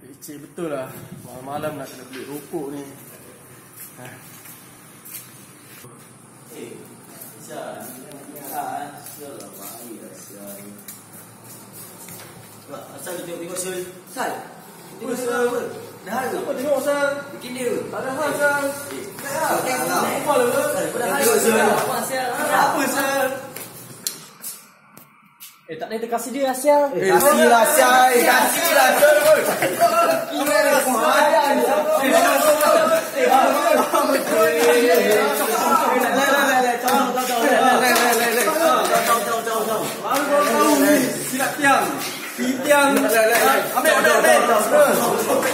Leceh betul lah. Malam-malam nak kena beli rokok ni. Sial. Sial lah, baik lah sial. Asal dia tengok Syul. Sal. Tengok Syul apa? Dah hari. Apa tengok Sal? Bikin dia. Tak ada hal Sal. Apa lah ke? Dah hari Syul. Apa Syul? Apa Sal? Tak boleh terkasih dia Syal. Kasihlah Syul. Kasihlah Syul. Silap tiang. Tiang. Ambil.